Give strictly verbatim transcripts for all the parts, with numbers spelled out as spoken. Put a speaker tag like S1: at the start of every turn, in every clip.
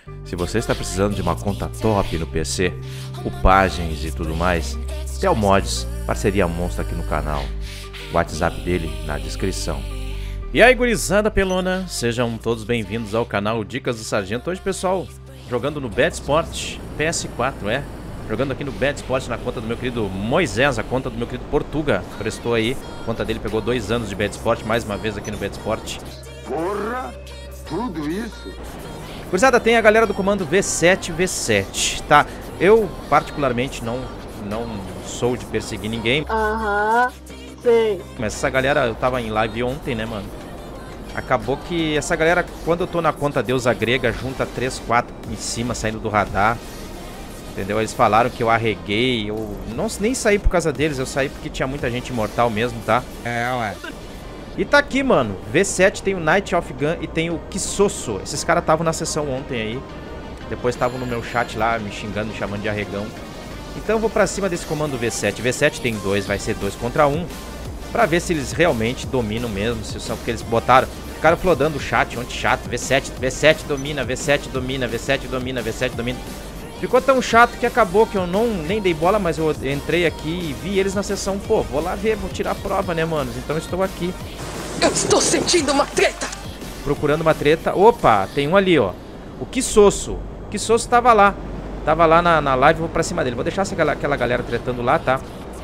S1: Se você está precisando de uma conta top no P C, upagens e tudo mais, Telmods, parceria monstro aqui no canal. O WhatsApp dele na descrição. E aí, gurizada pelona, sejam todos bem-vindos ao canal Dicas do Sargento. Hoje, pessoal, jogando no Bad Sport P S quatro, é? Jogando aqui no Bad Sport na conta do meu querido Moisés, a conta do meu querido Portuga. Prestou aí, a conta dele pegou dois anos de Bad Sport, mais uma vez aqui no Bad Sport.
S2: Porra, tudo isso?
S1: Gurizada, tem a galera do comando V sete V sete, tá? Eu, particularmente, não, não sou de perseguir ninguém.
S3: Aham, sei.
S1: Mas essa galera, eu tava em live ontem, né, mano? Acabou que essa galera, quando eu tô na conta deusa grega, junta três, quatro em cima, saindo do radar. Entendeu? Eles falaram que eu arreguei, eu não, nem saí por causa deles, eu saí porque tinha muita gente imortal mesmo, tá?
S2: É, ué.
S1: E tá aqui, mano, V sete, tem o Night of Gun e tem o Kisosso. Esses caras estavam na sessão ontem aí. Depois estavam no meu chat lá, me xingando, me chamando de arregão. Então eu vou pra cima desse comando V sete. V sete tem dois, vai ser dois contra um. Pra ver se eles realmente dominam mesmo, se são porque eles botaram... Ficaram flodando o chat, ontem chato, V sete, V sete domina, V sete domina, V sete domina, V sete domina. Ficou tão chato que acabou que eu não nem dei bola, mas eu entrei aqui e vi eles na sessão. Pô, vou lá ver, vou tirar a prova, né, manos? Então estou aqui.
S3: Eu estou sentindo uma treta!
S1: Procurando uma treta. Opa, tem um ali, ó. O Kisosso. O Kisosso tava lá. Tava lá na, na live, vou pra cima dele. Vou deixar essa, aquela galera tretando lá, tá?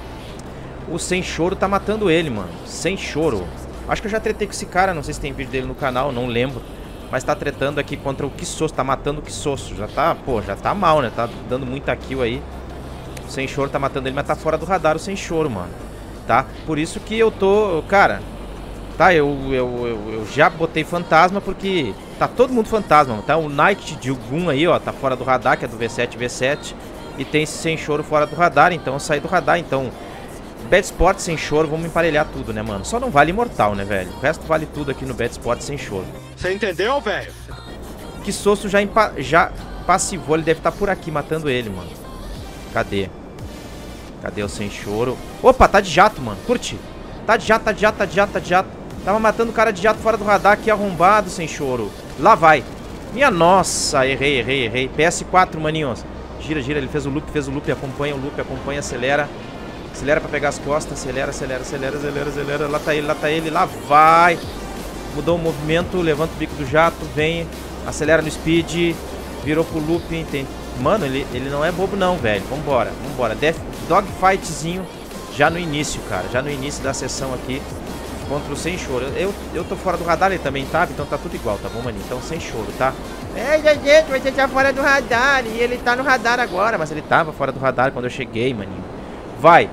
S1: O Sem Choro tá matando ele, mano. Sem Choro. Acho que eu já tretei com esse cara, não sei se tem vídeo dele no canal, não lembro. Mas tá tretando aqui contra o Kisosso, tá matando o Kisosso. Já tá, pô, já tá mal, né? Tá dando muita kill aí. O Sem Choro tá matando ele, mas tá fora do radar o Sem Choro, mano. Tá? Por isso que eu tô, cara... Tá, eu, eu, eu, eu já botei fantasma porque tá todo mundo fantasma, tá? O Night de Gun aí, ó, tá fora do radar, que é do V sete V sete. E tem esse Sem Choro fora do radar, então eu saí do radar, então... Bad Sport Sem Choro, vamos emparelhar tudo, né, mano? Só não vale Imortal, né, velho? O resto vale tudo aqui no Bad Sport Sem Choro.
S2: Você entendeu, velho?
S1: Kisosso já, já passivou, ele deve estar por aqui matando ele, mano. Cadê? Cadê o Sem Choro? Opa, tá de jato, mano, curte. Tá de jato, tá de jato, tá de jato, tá de jato. Tava matando o cara de jato fora do radar aqui, arrombado, Sem Choro. Lá vai. Minha nossa, errei, errei, errei. P S quatro, maninhos. Gira, gira, ele fez o loop, fez o loop, acompanha o loop, acompanha, acelera. Acelera pra pegar as costas, acelera, acelera, acelera, acelera, acelera. Lá tá ele, lá tá ele, lá vai. Mudou o movimento, levanta o bico do jato, vem, acelera no speed, virou pro looping. Tem... Mano, ele, ele não é bobo não, velho. Vambora, vambora. Death, dogfightzinho já no início, cara. Já no início da sessão aqui contra o Sem Choro. Eu, eu tô fora do radar, ele também tá, então tá tudo igual, tá bom, maninho? Então Sem Choro, tá? É, gente, você tá fora do radar e ele tá no radar agora. Mas ele tava fora do radar quando eu cheguei, maninho. Vai.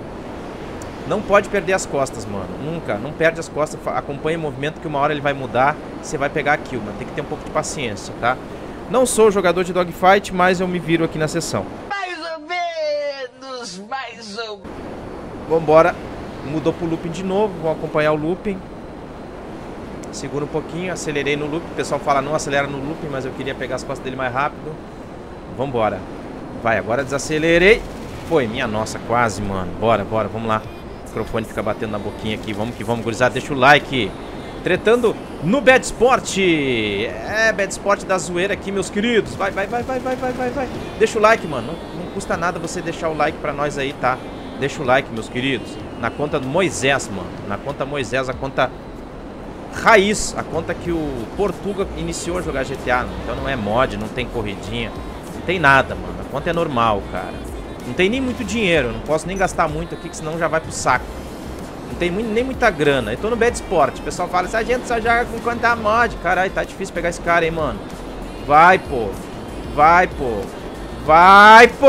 S1: Não pode perder as costas, mano. Nunca. Não perde as costas. Acompanha o movimento que uma hora ele vai mudar. Você vai pegar a kill, mano. Tem que ter um pouco de paciência, tá? Não sou jogador de dogfight, mas eu me viro aqui na sessão.
S3: Mais ou menos, mais ou menos.
S1: Vambora. Mudou pro looping de novo. Vou acompanhar o looping. Segura um pouquinho. Acelerei no looping. O pessoal fala não acelera no looping, mas eu queria pegar as costas dele mais rápido. Vambora. Vai, agora desacelerei. Foi, minha nossa, quase, mano. Bora, bora, vamos lá. O microfone fica batendo na boquinha aqui. Vamos que vamos, gurizada. Deixa o like. Tretando no Bad Sport. É, Bad Sport da zoeira aqui, meus queridos. Vai, vai, vai, vai, vai, vai, vai, vai. Deixa o like, mano. Não, não custa nada você deixar o like pra nós aí, tá? Deixa o like, meus queridos. Na conta do Moisés, mano. Na conta Moisés, a conta raiz. A conta que o Portuga iniciou a jogar G T A. Mano. Então não é mod, não tem corridinha. Não tem nada, mano. A conta é normal, cara. Não tem nem muito dinheiro, não posso nem gastar muito aqui, que senão já vai pro saco. Não tem muito, nem muita grana. Eu tô no Bad Sport, o pessoal fala, essa gente só joga com conta mod. Caralho, tá difícil pegar esse cara, hein, mano. Vai, pô. Vai, pô. Vai, pô.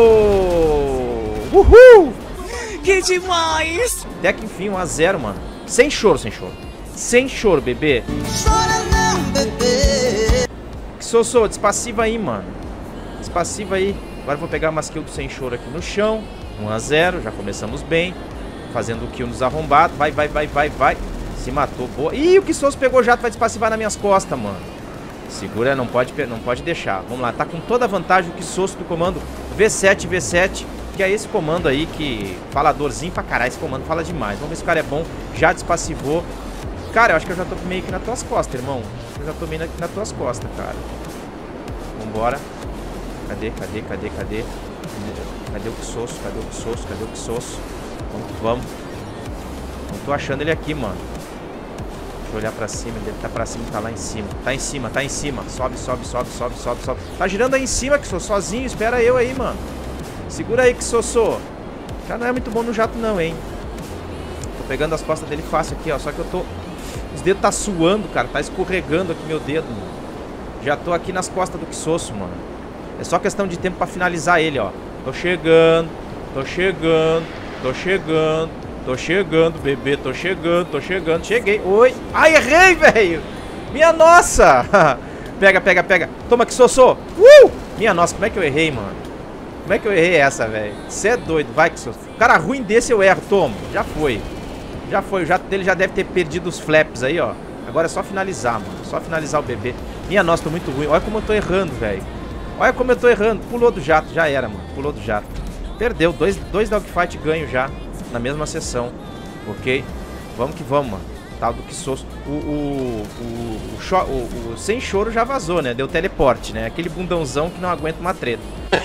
S1: Uhul.
S3: Que demais!
S1: Até que enfim, um a zero, mano. Sem choro, sem choro. Sem choro, bebê.
S3: Chora não, bebê.
S1: Kisosso, despassiva aí, mano. Despassiva aí. Agora eu vou pegar umas kills do Sem Choro aqui no chão. um a zero, já começamos bem. Fazendo o kill nos arrombados. Vai, vai, vai, vai, vai. Se matou, boa. Ih, o Kisosso pegou jato, vai despassivar nas minhas costas, mano. Segura, não pode, não pode deixar. Vamos lá, tá com toda a vantagem o Kisosso do comando V sete V sete. Que é esse comando aí que... Faladorzinho pra caralho, esse comando fala demais. Vamos ver se o cara é bom. Já despassivou. Cara, eu acho que eu já tô meio que nas tuas costas, irmão. Eu já tô meio aqui nas tuas costas, cara. Vambora. Cadê, cadê, cadê, cadê? Cadê o Quixoso? Cadê o Quixoso? Cadê o Quixoso? Vamos, vamos. Não tô achando ele aqui, mano. Deixa eu olhar pra cima. Ele deve estar pra cima, tá lá em cima. Tá em cima, tá em cima. Sobe, sobe, sobe, sobe, sobe, sobe. Tá girando aí em cima, Quixoso, sozinho. Espera eu aí, mano. Segura aí, Quixoso. Já não é muito bom no jato não, hein. Tô pegando as costas dele fácil aqui, ó. Só que eu tô... Os dedos tá suando, cara. Tá escorregando aqui meu dedo, mano. Já tô aqui nas costas do Quixoso, mano. É só questão de tempo pra finalizar ele, ó. Tô chegando, tô chegando, tô chegando, tô chegando, bebê, tô chegando, tô chegando. Cheguei. Oi. Ai, errei, velho. Minha nossa. Pega, pega, pega. Toma, Quixoso. Uh! Minha nossa, como é que eu errei, mano? Como é que eu errei essa, velho? Você é doido. Vai, Quixoso. Cara ruim desse eu erro. Toma. Já foi. Já foi. O jato dele já deve ter perdido os flaps aí, ó. Agora é só finalizar, mano. Só finalizar o bebê. Minha nossa, tô muito ruim. Olha como eu tô errando, velho. Olha como eu tô errando. Pulou do jato. Já era, mano. Pulou do jato. Perdeu. Dois, dois dogfight ganho já. Na mesma sessão. Ok? Vamos que vamos, mano. Tal do Quixoso. O, o, o, o, cho, o, o sem choro já vazou, né? Deu teleporte, né? Aquele bundãozão que não aguenta uma treta.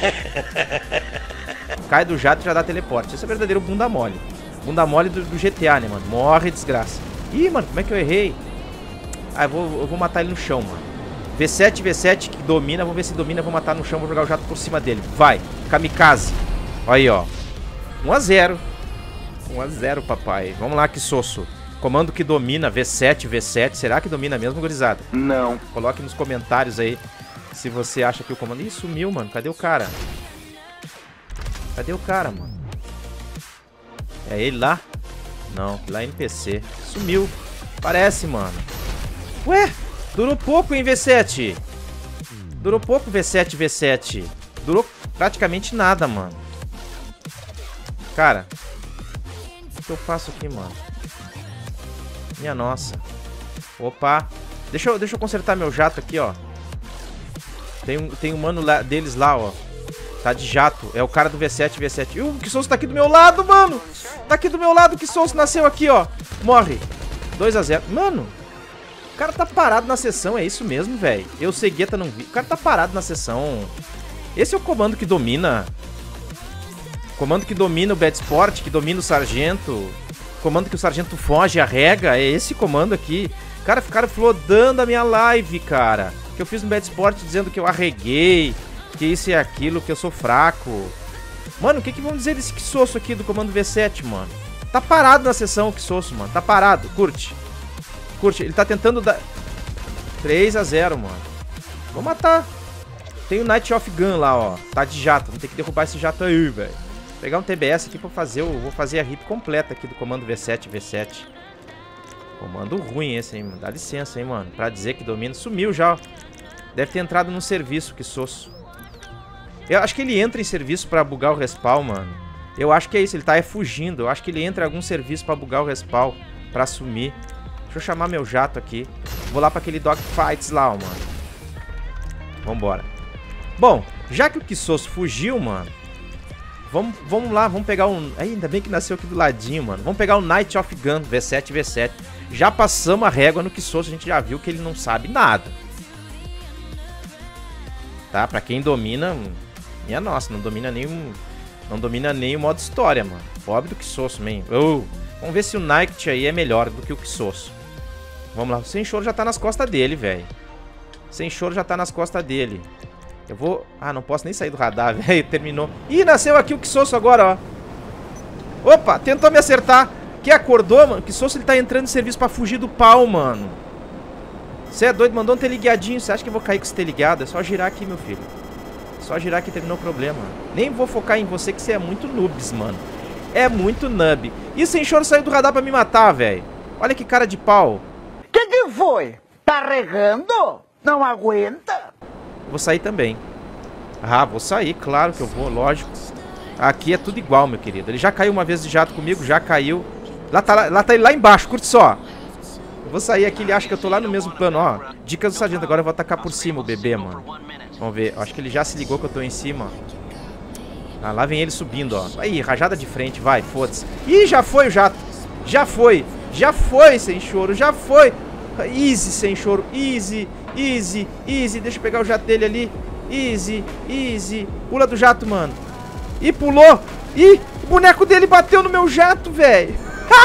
S1: Cai do jato e já dá teleporte. Esse é o verdadeiro bunda mole. Bunda mole do, do G T A, né, mano? Morre, desgraça. Ih, mano, como é que eu errei? Ah, eu vou, eu vou matar ele no chão, mano. V sete, V sete que domina. Vamos ver se domina. Vou matar no chão. Vou jogar o jato por cima dele. Vai. Kamikaze. Olha aí, ó. um a zero. um a zero, papai. Vamos lá, Quixoso. Comando que domina. V sete, V sete. Será que domina mesmo, gurizada?
S2: Não.
S1: Coloque nos comentários aí se você acha que o comando... Ih, sumiu, mano. Cadê o cara? Cadê o cara, mano? É ele lá? Não. Lá N P C. Sumiu. Parece, mano. Ué? Durou pouco, hein, V sete? Durou pouco, V sete, V sete. Durou praticamente nada, mano. Cara. O que eu faço aqui, mano? Minha nossa. Opa. Deixa eu, deixa eu consertar meu jato aqui, ó. Tem um, tem um mano lá, deles lá, ó. Tá de jato. É o cara do V sete, V sete. Uh, o Quixoso tá aqui do meu lado, mano. Tá aqui do meu lado. O Quixoso nasceu aqui, ó. Morre. dois a zero. Mano. O cara tá parado na sessão, é isso mesmo, velho. Eu, Cegueta, não vi. O cara tá parado na sessão. Esse é o comando que domina. Comando que domina o Bad Sport, que domina o sargento. Comando que o sargento foge, arrega. É esse comando aqui. Cara, ficaram flodando a minha live, cara. Que eu fiz no Bad Sport dizendo que eu arreguei. Que isso e aquilo, que eu sou fraco. Mano, o que que vão dizer desse Quixoso aqui do comando V sete, mano? Tá parado na sessão o Quixoso, mano. Tá parado. Curte. Curte, ele tá tentando dar... três a zero, mano. Vou matar. Tem o Night of Gun lá, ó. Tá de jato. Vamos ter que derrubar esse jato aí, velho. Pegar um T B S aqui pra fazer o... Vou fazer a rip completa aqui do comando V sete, V sete. Comando ruim esse, hein, mano. Dá licença, hein, mano. Pra dizer que domina. Sumiu já, ó. Deve ter entrado no serviço, Quixoso. Eu acho que ele entra em serviço pra bugar o respawn, mano. Eu acho que é isso. Ele tá é fugindo. Eu acho que ele entra em algum serviço pra bugar o respawn. Pra sumir. Deixa eu chamar meu jato aqui. Vou lá pra aquele dogfights lá, ó, mano. Vambora. Bom, já que o Quixoso fugiu, mano. Vamos, vamos lá, vamos pegar um... Ainda bem que nasceu aqui do ladinho, mano. Vamos pegar o Night of Gun, V sete, V sete. Já passamos a régua no Quixoso. A gente já viu que ele não sabe nada. Tá? Pra quem domina... Minha nossa, não domina nem um... Não domina nem o modo história, mano. Pobre do Quixoso, man. Oh, vamos ver se o Night aí é melhor do que o Quixoso. Vamos lá, o Sem Choro já tá nas costas dele, velho. Sem Choro já tá nas costas dele. Eu vou... Ah, não posso nem sair do radar, velho. Terminou. Ih, nasceu aqui o Quixoso agora, ó. Opa, tentou me acertar. Que acordou, mano? O Quixoso, ele tá entrando em serviço pra fugir do pau, mano. Você é doido? Mandou um teleguiadinho. Você acha que eu vou cair com esse teligado? É só girar aqui, meu filho. É só girar que terminou o problema. Nem vou focar em você, que você é muito noobs, mano. É muito nub. E o Sem Choro saiu do radar pra me matar, velho. Olha que cara de pau.
S3: Que que foi? Tá regando? Não aguenta?
S1: Vou sair também. Ah, vou sair, claro que eu vou, lógico. Aqui é tudo igual, meu querido. Ele já caiu uma vez de jato comigo, já caiu. Lá tá, lá, lá tá ele lá embaixo, curte só. Eu vou sair aqui, ele acha que eu tô lá no mesmo plano, ó. Dica do sargento, agora eu vou atacar por cima o bebê, mano. Vamos ver, acho que ele já se ligou que eu tô em cima. Ah, lá vem ele subindo, ó. Aí, rajada de frente, vai, foda-se. Ih, já foi o jato. Já foi. Já foi, Sem Choro, já foi. Easy, Sem Choro, easy, easy, easy. Deixa eu pegar o jato dele ali. Easy, easy. Pula do jato, mano. Ih, pulou. Ih, o boneco dele bateu no meu jato, velho.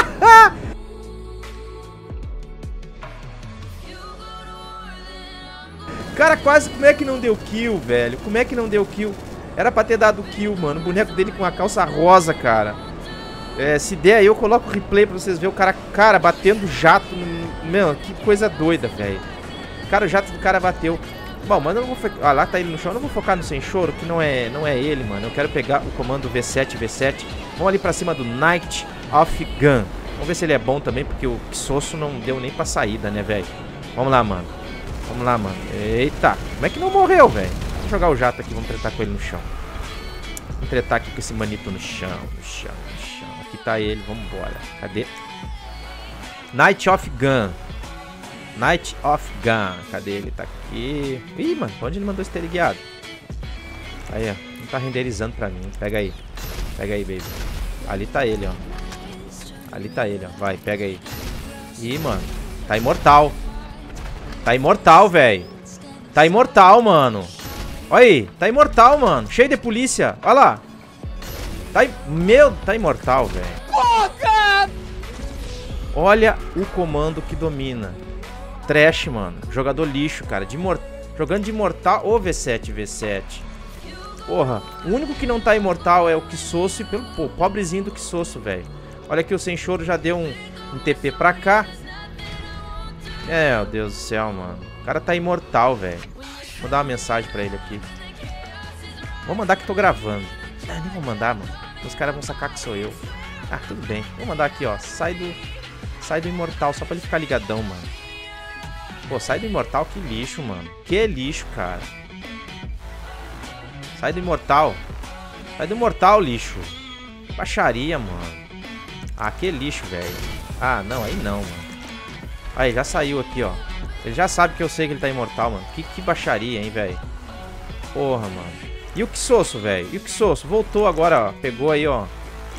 S1: Cara, quase, como é que não deu kill, velho? Como é que não deu kill? Era pra ter dado kill, mano. O boneco dele com a calça rosa, cara. É, se der aí, eu coloco o replay pra vocês verem o cara, cara, batendo jato. No... Meu, que coisa doida, velho. Cara, o jato do cara bateu. Bom, mano, eu não vou focar... Ah, lá tá ele no chão. Eu não vou focar no sem choro, que não é, não é ele, mano. Eu quero pegar o comando V sete, V sete. Vamos ali pra cima do Knight of Gun. Vamos ver se ele é bom também, porque o Xosso não deu nem pra saída, né, velho? Vamos lá, mano. Vamos lá, mano. Eita. Como é que não morreu, velho? Vamos jogar o jato aqui. Vamos tretar com ele no chão. Vamos tretar aqui com esse manito no chão. No chão, no chão. Aqui tá ele. Vamos embora. Cadê? Knight of Gun. Knight of Gun. Cadê ele? Tá aqui. Ih, mano. Onde ele mandou esse teleguiado? Aí, ó. Não tá renderizando pra mim. Pega aí. Pega aí, baby. Ali tá ele, ó. Ali tá ele, ó. Vai, pega aí. Ih, mano. Tá imortal. Tá imortal, velho. Tá imortal, mano. Olha aí. Tá imortal, mano. Cheio de polícia. Olha lá. Tá... Meu... Tá imortal, velho. Olha o comando que domina. Trash, mano. Jogador lixo, cara. De mor... Jogando de imortal. Ô, V sete, V sete. Porra. O único que não tá imortal é o Xosso. E pelo pô, pobrezinho do Xosso, velho. Olha aqui, o Sem Choro já deu um, um T P pra cá. É, meu Deus do céu, mano. O cara tá imortal, velho. Vou dar uma mensagem pra ele aqui. Vou mandar que tô gravando. Ah, nem vou mandar, mano. Os caras vão sacar que sou eu. Ah, tudo bem. Vou mandar aqui, ó. Sai do... Sai do imortal, só pra ele ficar ligadão, mano. Pô, sai do imortal, que lixo, mano. Que lixo, cara. Sai do imortal. Sai do imortal, lixo. Baixaria, mano. Ah, que lixo, velho. Ah, não, aí não, mano. Aí, já saiu aqui, ó. Ele já sabe que eu sei que ele tá imortal, mano. Que, que baixaria, hein, velho. Porra, mano. E o Xosso, velho? E o Xosso? Voltou agora, ó. Pegou aí, ó.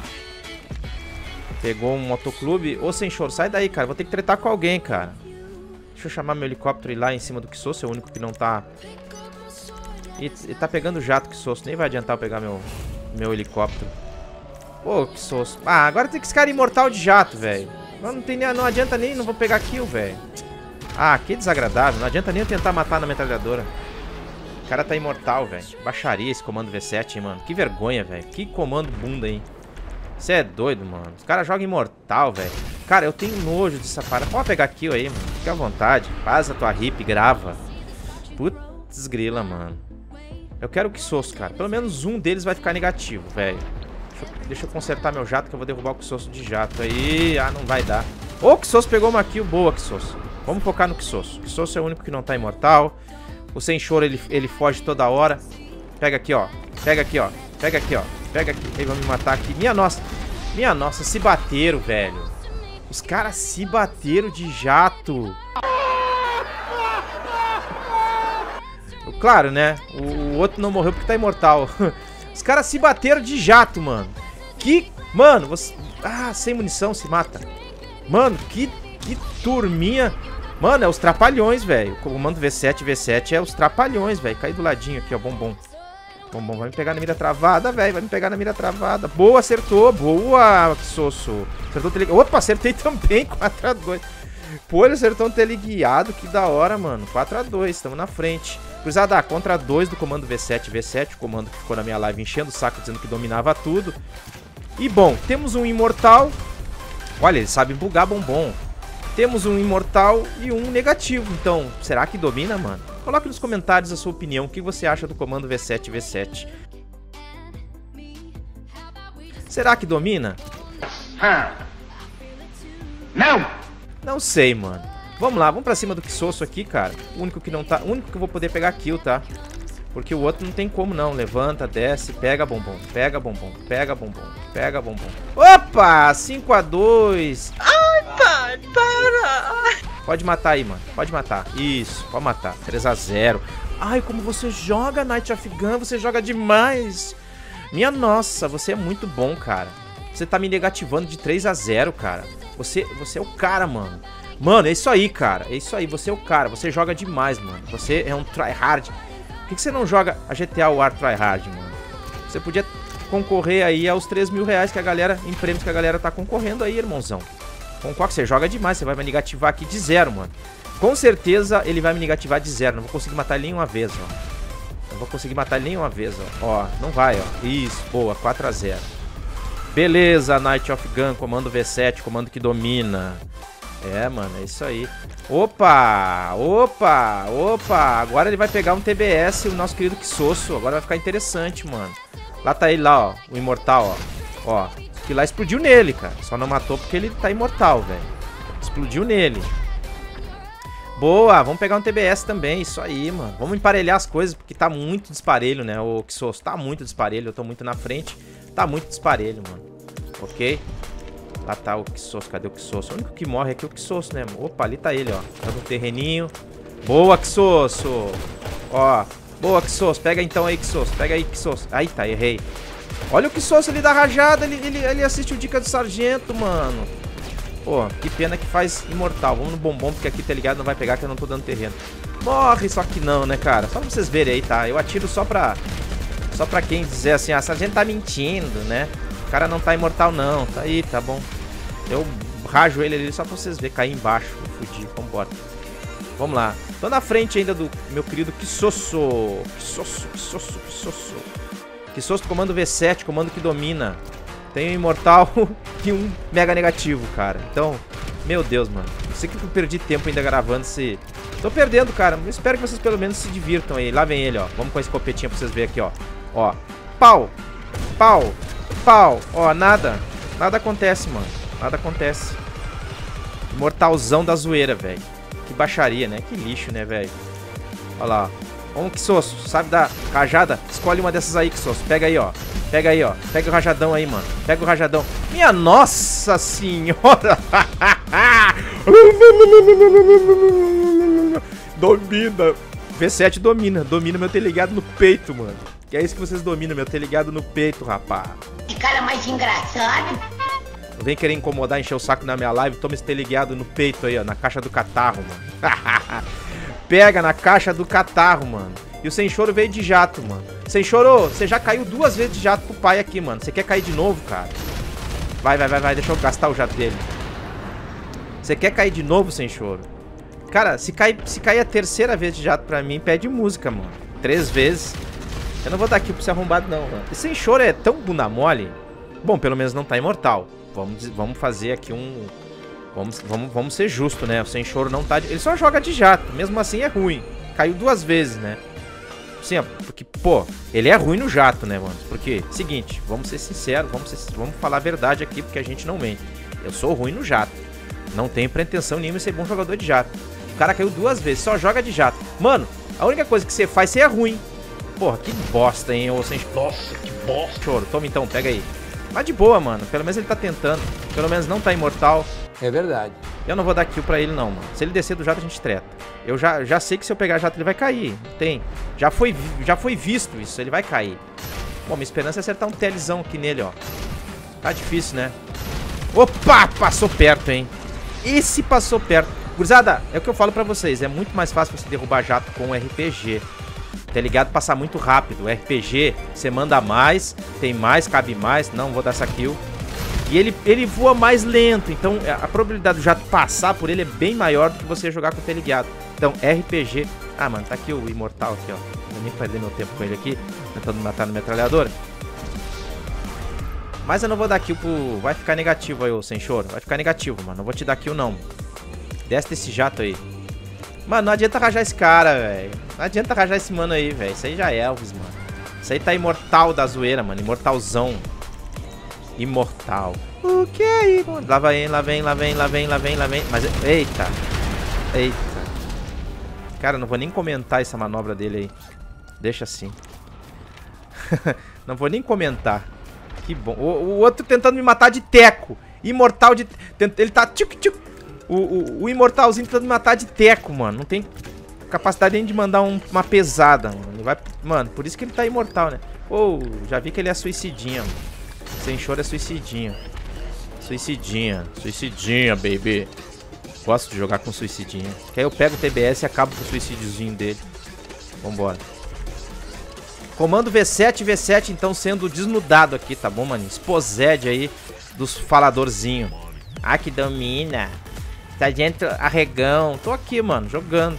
S1: Pegou um motoclube. Ô, Sem Choro, sai daí, cara. Vou ter que tretar com alguém, cara. Deixa eu chamar meu helicóptero e ir lá em cima do Xosso. É o único que não tá... Ele, ele tá pegando jato, Xosso. Nem vai adiantar eu pegar meu, meu helicóptero. Ô, Xosso. Ah, agora tem que esse cara imortal de jato, velho. Não, não, tem, não adianta nem... Não vou pegar kill, velho. Ah, que desagradável. Não adianta nem eu tentar matar na metralhadora. O cara tá imortal, velho. Baixaria esse comando V sete, hein, mano. Que vergonha, velho. Que comando bunda, hein. Você é doido, mano. Os caras jogam imortal, velho. Cara, eu tenho nojo dessa parada. Pode pegar kill aí, mano. Fica à vontade. Faz a tua rip, grava. Putz grila, mano. Eu quero o Xosso, cara. Pelo menos um deles vai ficar negativo, velho. Deixa, deixa eu consertar meu jato, que eu vou derrubar o Xosso de jato aí. Ah, não vai dar. Ô, o Xosso pegou uma kill boa, Xosso. Vamos focar no Xosso. O Xosso é o único que não tá imortal. O Sem Choro, ele, ele foge toda hora. Pega aqui, ó. Pega aqui, ó. Pega aqui, ó. Pega aqui. Eles vão me matar aqui. Minha nossa. Minha nossa, se bateram, velho. Os caras se bateram de jato. Claro, né? O, o outro não morreu porque tá imortal. Os caras se bateram de jato, mano. Que... Mano, você... Ah, sem munição se mata. Mano, que, que turminha... Mano, é os trapalhões, velho. O comando V sete, V sete é os trapalhões, velho. Cai do ladinho aqui, ó. Bombom. Bombom, vai me pegar na mira travada, velho. Vai me pegar na mira travada. Boa, acertou. Boa, Xosso. Acertou o tele... Opa, acertei também. quatro a dois. Pô, ele acertou um teleguiado. Que da hora, mano. quatro a dois. Estamos na frente. Cruzada contra dois do comando V sete, V sete. O comando que ficou na minha live enchendo o saco, dizendo que dominava tudo. E, bom, temos um imortal. Olha, ele sabe bugar bombom. Temos um imortal e um negativo. Então, será que domina, mano? Coloque nos comentários a sua opinião. O que você acha do comando V sete, V sete? Será que domina?
S3: Não!
S1: Não sei, mano. Vamos lá, vamos pra cima do Xosso aqui, cara. O único que não tá... O único que eu vou poder pegar kill, tá? Porque o outro não tem como, não. Levanta, desce, pega bombom. Pega bombom, pega bombom, pega bombom. Opa! cinco a dois.
S4: Ai, pai, para!
S1: Pode matar aí, mano. Pode matar. Isso, pode matar. três a zero. Ai, como você joga, Knight of Gun. Você joga demais. Minha nossa, você é muito bom, cara. Você tá me negativando de três a zero, cara. Você, você é o cara, mano. Mano, é isso aí, cara. É isso aí, você é o cara. Você joga demais, mano. Você é um tryhard. Por que, que você não joga a G T A War Tryhard, mano? Você podia concorrer aí aos três mil reais que a galera, em prêmios que a galera tá concorrendo aí, irmãozão. Com qual que você joga demais, você vai me negativar aqui de zero, mano. Com certeza ele vai me negativar de zero, não vou conseguir matar ele nenhuma vez, ó. Não vou conseguir matar ele nenhuma vez, ó. Ó, não vai, ó. Isso, boa, quatro a zero. Beleza, Night of Gun, comando V sete, comando que domina. É, mano, é isso aí. Opa, opa, opa. Agora ele vai pegar um T B S, o nosso querido Kisosso. Agora vai ficar interessante, mano. Lá tá ele lá, ó, o imortal, ó. Ó, que lá explodiu nele, cara. Só não matou porque ele tá imortal, velho. Explodiu nele. Boa, vamos pegar um T B S também, isso aí, mano. Vamos emparelhar as coisas, porque tá muito disparelho, né, o Kisosso. Tá muito disparelho, eu tô muito na frente. Tá muito disparelho, mano. Ok? Lá tá o Kisosso, cadê o Kisosso? O único que morre aqui é o Kisosso, né? Opa, ali tá ele, ó. Tá no terreninho. Boa, Kisosso. Ó, boa, Kisosso. Pega então aí, Kisosso. Pega aí, Kisosso. Aí tá, errei. Olha o Kisosso ali da rajada. Ele, ele, ele assiste o Dica do Sargento, mano. Pô, que pena que faz imortal. Vamos no bombom, porque aqui, tá ligado, não vai pegar que eu não tô dando terreno. Morre, só que não, né, cara? Só pra vocês verem aí, tá? Eu atiro só pra... Só pra quem dizer assim, ah, Sargento tá mentindo, né? O cara não tá imortal, não. Tá aí, tá bom. Eu rajo ele ali só pra vocês verem. Cair embaixo. Fudi, vambora. Vamos lá. Tô na frente ainda do meu querido Kisosso. Kisosso, Kisosso, Kisosso. Kisosso do comando V sete, comando que domina. Tem um imortal e um mega negativo, cara. Então, meu Deus, mano. Eu sei que eu perdi tempo ainda gravando esse... Tô perdendo, cara. Eu espero que vocês pelo menos se divirtam aí. Lá vem ele, ó. Vamos com a escopetinha pra vocês verem aqui, ó. Ó. Pau. Pau. Pau. Ó, nada. Nada acontece, mano. Nada acontece. Imortalzão da zoeira, velho. Que baixaria, né? Que lixo, né, velho? Ó lá, ó. Vamos, Kisosso. Sabe da rajada? Escolhe uma dessas aí, Kisosso. Pega aí, ó. Pega aí, ó. Pega o rajadão aí, mano. Pega o rajadão. Minha nossa senhora! Domina. V sete domina. Domina meu ter ligado no peito, mano. Que é isso que vocês dominam, meu ter ligado no peito, rapaz.
S3: Que cara mais engraçado.
S1: Vem querer incomodar, encher o saco na minha live. Toma esse ter ligado no peito aí, ó. Na caixa do catarro, mano. Pega na caixa do catarro, mano. E o Sem Choro veio de jato, mano. Sem Choro, você já caiu duas vezes de jato pro pai aqui, mano. Você quer cair de novo, cara? Vai, vai, vai, vai. Deixa eu gastar o jato dele. Você quer cair de novo, Sem Choro? Cara, se cair, se cair a terceira vez de jato pra mim, pede música, mano. Três vezes. Eu não vou dar aqui pra você arrombado, não, mano. E Sem Choro é tão bunda mole. Bom, pelo menos não tá imortal. Vamos, vamos fazer aqui um... Vamos, vamos, vamos ser justos, né? O Sem Choro não tá... De... Ele só joga de jato. Mesmo assim é ruim. Caiu duas vezes, né? Sim, ó, porque, pô, ele é ruim no jato, né, mano? Porque, seguinte, vamos ser sinceros, vamos, ser, vamos falar a verdade aqui, porque a gente não mente. Eu sou ruim no jato. Não tenho pretensão nenhuma de ser bom jogador de jato. O cara caiu duas vezes, só joga de jato. Mano, a única coisa que você faz, você é ruim. Porra, que bosta, hein, ô Sem... Nossa, que bosta. Choro, toma então, pega aí. Mas de boa, mano. Pelo menos ele tá tentando. Pelo menos não tá imortal.
S5: É verdade.
S1: Eu não vou dar kill pra ele, não, mano. Se ele descer do jato, a gente treta. Eu já, já sei que se eu pegar jato, ele vai cair. Tem. Já foi, já foi visto isso. Ele vai cair. Bom, minha esperança é acertar um telezão aqui nele, ó. Tá difícil, né? Opa! Passou perto, hein? Esse passou perto. Gurizada, é o que eu falo pra vocês. É muito mais fácil você derrubar jato com R P G. Tá ligado? Passar muito rápido. O R P G, você manda mais, tem mais, cabe mais. Não, vou dar essa kill. E ele, ele voa mais lento. Então a probabilidade do jato passar por ele é bem maior do que você jogar com o teligado. Então R P G... Ah, mano, tá aqui o imortal aqui, ó. Não vou nem perder meu tempo com ele aqui. Tentando matar no metralhador. Mas eu não vou dar kill pro... Vai ficar negativo aí, ô Sem Choro. Vai ficar negativo, mano. Não vou te dar kill, não. Desce desse jato aí. Mano, não adianta rajar esse cara, velho. Não adianta rajar esse mano aí, velho. Isso aí já é Elvis, mano. Isso aí tá imortal da zoeira, mano. Imortalzão. Imortal. O que aí, mano? Lá vem, lá vem, lá vem, lá vem, lá vem, lá vem. Mas, eita. Eita. Cara, não vou nem comentar essa manobra dele aí. Deixa assim. Não vou nem comentar. Que bom. O, o outro tentando me matar de teco. Imortal de... Ele tá... Tchuc, tchuc. O, o, o imortalzinho tentando me matar de teco, mano. Não tem capacidade nem de mandar um, uma pesada, mano. Ele vai... Mano, por isso que ele tá imortal, né? Ou, oh, já vi que ele é suicidinha, mano. Sem Choro é suicidinha. Suicidinha. Suicidinha, baby. Gosto de jogar com suicidinha. Que aí eu pego o T B S e acabo com o suicídiozinho dele. Vambora. Comando V sete, V sete, então, sendo desnudado aqui, tá bom, mano? Exposed aí dos faladorzinho. Ah, que domina. Tá dentro, arregão. Tô aqui, mano, jogando.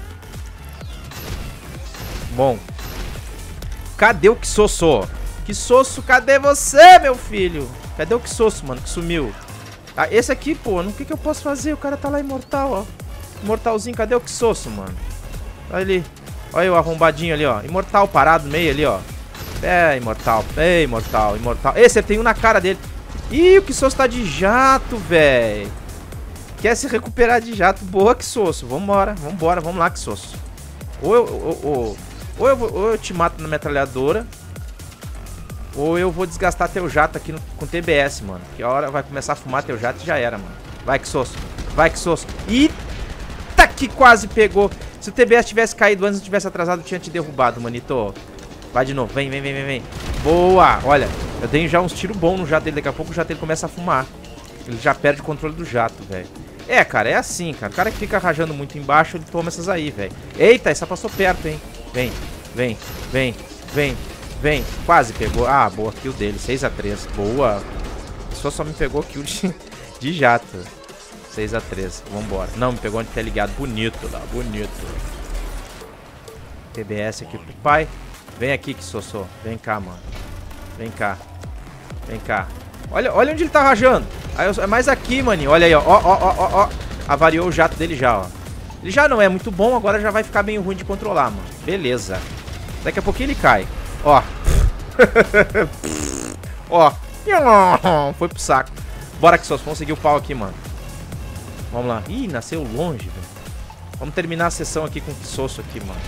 S1: Bom. Cadê o Kisosso? Kisosso, cadê você, meu filho? Cadê o Kisosso, mano, que sumiu? Ah, esse aqui, pô, o que que eu posso fazer? O cara tá lá imortal, ó. Imortalzinho, cadê o Kisosso, mano? Olha ali. Olha o arrombadinho ali, ó. Imortal parado no meio ali, ó. É, imortal. É, imortal, imortal. Esse, tem um na cara dele. Ih, o Kisosso tá de jato, velho. Quer se recuperar de jato. Boa, Kisosso. Vambora, vambora, vamos lá, Kisosso. Ou eu, ou, ou, ou, eu, ou eu te mato na metralhadora, ou eu vou desgastar teu jato aqui no, com T B S, mano. Que a hora vai começar a fumar teu jato e já era, mano. Vai, Kisosso. Vai, Kisosso. Eita, que quase pegou. Se o T B S tivesse caído antes, não tivesse atrasado, eu tinha te derrubado, manito. Vai de novo. Vem, vem, vem, vem, vem. Boa. Olha, eu dei já uns tiros bons no jato dele. Daqui a pouco o jato dele começa a fumar. Ele já perde o controle do jato, velho. É, cara, é assim, cara. O cara que fica rajando muito embaixo, ele toma essas aí, velho. Eita, essa passou perto, hein. Vem, vem, vem, vem, vem. Quase pegou. Ah, boa, kill dele. seis a três. Boa. Só só me pegou kill de, de jato. seis a três. Vambora. Não, me pegou onde tá ligado. Bonito lá, bonito. T B S aqui pro pai. Vem aqui, Kisosso. Vem cá, mano. Vem cá. Vem cá. Olha, olha onde ele tá rajando. Aí, é mais aqui, maninho. Olha aí, ó. Ó, ó, ó, ó. Avariou o jato dele já, ó. Ele já não é muito bom, agora já vai ficar meio ruim de controlar, mano. Beleza. Daqui a pouquinho ele cai. Ó. Ó. Foi pro saco. Bora, Kisosso. Vamos seguir o pau aqui, mano. Vamos lá. Ih, nasceu longe, velho. Vamos terminar a sessão aqui com o Kisosso aqui, mano.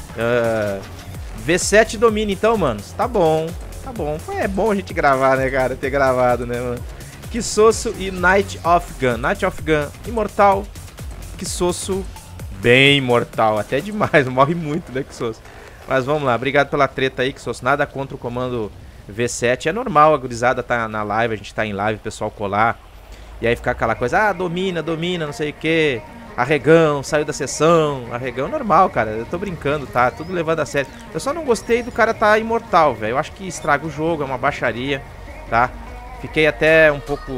S1: Uh, V sete domina, então, mano. Tá bom. Tá bom. É bom a gente gravar, né, cara? Ter gravado, né, mano? Kisosso e Knight of Gun. Knight of Gun imortal. Kisosso bem imortal. Até demais. Morre muito, né, Kisosso? Mas vamos lá. Obrigado pela treta aí, Kisosso. Nada contra o comando V sete. É normal a gurizada tá na live. A gente tá em live, o pessoal colar. E aí ficar aquela coisa. Ah, domina, domina, não sei o que. Arregão, saiu da sessão. Arregão normal, cara. Eu tô brincando, tá? Tudo levando a sério. Eu só não gostei do cara tá imortal, velho. Eu acho que estraga o jogo, é uma baixaria, tá? Fiquei até um pouco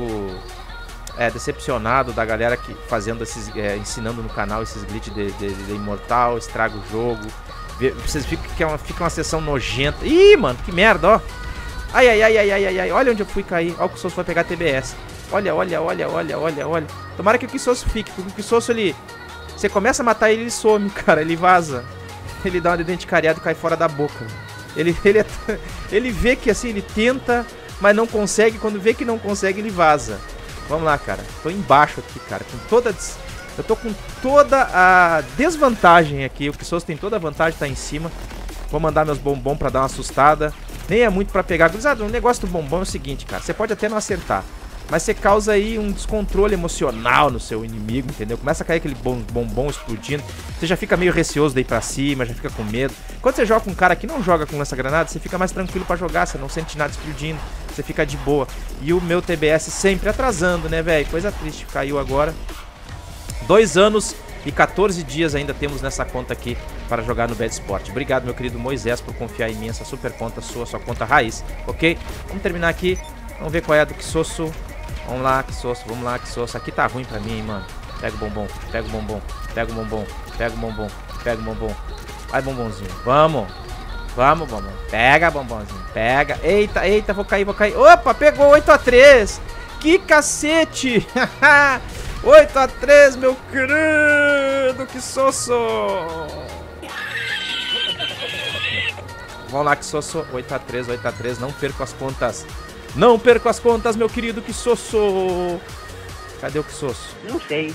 S1: é, decepcionado da galera que fazendo esses, é, ensinando no canal esses glitches de, de, de imortal, estraga o jogo. Vocês ficam que é uma, fica uma sessão nojenta. Ih, mano, que merda, ó. Ai, ai, ai, ai, ai, ai, ai. Olha onde eu fui cair. Olha o Kisosso vai pegar T B S. Olha, olha, olha, olha, olha, olha. Tomara que o Kisosso fique, porque o Kisosso, ele... Você começa a matar ele, ele some, cara. Ele vaza. Ele dá uma dente cariada e cai fora da boca. Ele, ele, é... ele vê que, assim, ele tenta, mas não consegue. Quando vê que não consegue, ele vaza. Vamos lá, cara. Tô embaixo aqui, cara. Com toda... Eu tô com toda a desvantagem aqui. O Kisosso tem toda a vantagem, tá em cima. Vou mandar meus bombom pra dar uma assustada. Nem é muito pra pegar. Gurizada, o negócio do bombom é o seguinte, cara. Você pode até não acertar, mas você causa aí um descontrole emocional no seu inimigo, entendeu? Começa a cair aquele bom, bombom explodindo. Você já fica meio receoso daí pra cima, já fica com medo. Quando você joga com um cara que não joga com lança-granada, você fica mais tranquilo pra jogar, você não sente nada explodindo, você fica de boa. E o meu T B S sempre atrasando, né, velho? Coisa triste, caiu agora. Dois anos e quatorze dias ainda temos nessa conta aqui para jogar no Bad Sport. Obrigado, meu querido Moisés, por confiar em mim, essa super conta sua, sua conta raiz, ok? Vamos terminar aqui, vamos ver qual é a do Kisosso. Vamos lá, Kisosso, vamos lá, Kisosso. Aqui tá ruim pra mim, hein, mano. Pega o bombom, pega o bombom, pega o bombom, pega o bombom, pega o bombom. Vai, bombonzinho, vamos. Vamos, bombom. Pega, bombonzinho, pega. Eita, eita, vou cair, vou cair. Opa, pegou oito a três. Que cacete. oito a três, meu querido Kisosso. Vamos lá, Kisosso. oito a três, oito a três. Não perco as contas. Não perco as contas, meu querido Kisosso. Cadê o Kisosso?
S3: Não sei.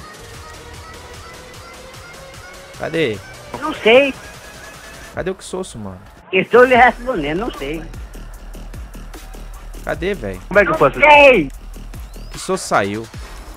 S1: Cadê?
S3: Não sei.
S1: Cadê o Kisosso, mano?
S3: Estou lhe respondendo, não sei.
S1: Cadê, velho?
S3: Como é que eu posso? Não sei.
S1: Kisosso saiu.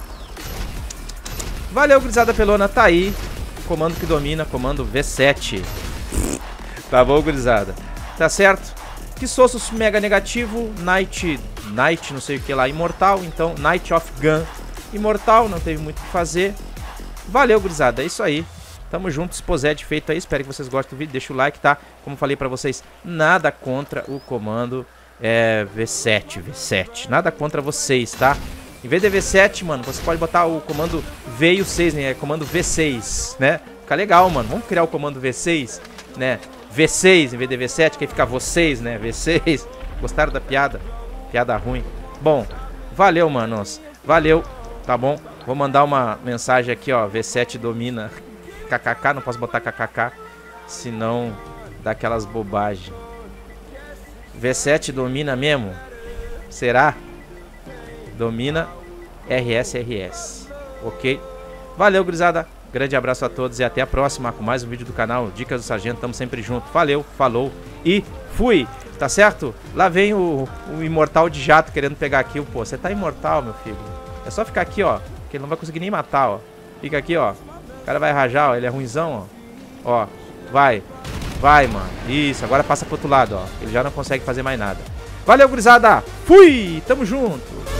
S1: Valeu, gurizada pelona. Tá aí. Comando que domina, comando V sete. Tá bom, gurizada? Tá certo? Kisosso mega negativo, Knight, Knight não sei o que lá, imortal, então Knight of Gun, imortal, não teve muito o que fazer. Valeu, gurizada, é isso aí. Tamo junto, Sposed feito aí. Espero que vocês gostem do vídeo. Deixa o like, tá? Como falei pra vocês, nada contra o comando é, V sete, V sete. Nada contra vocês, tá? Em vez de V sete, mano, você pode botar o comando V e o seis, né? É comando V seis, né? Fica legal, mano. Vamos criar o comando V seis, né? V seis em vez de V sete, que aí fica vocês, né? V seis. Gostaram da piada? Piada ruim. Bom, valeu, manos. Valeu, tá bom? Vou mandar uma mensagem aqui, ó. V sete domina. K K K, não posso botar K K K, senão dá aquelas bobagens. V sete domina mesmo? Será? Domina R S R S. Ok? Valeu, gurizada. Grande abraço a todos e até a próxima com mais um vídeo do canal Dicas do Sargento. Tamo sempre junto. Valeu, falou e fui. Tá certo? Lá vem o, o imortal de jato querendo pegar kill. Pô, você tá imortal, meu filho. É só ficar aqui, ó, que ele não vai conseguir nem matar, ó. Fica aqui, ó. O cara vai rajar, ó. Ele é ruinzão, ó. Ó, vai. Vai, mano. Isso, agora passa pro outro lado, ó. Ele já não consegue fazer mais nada. Valeu, gurizada. Fui! Tamo junto.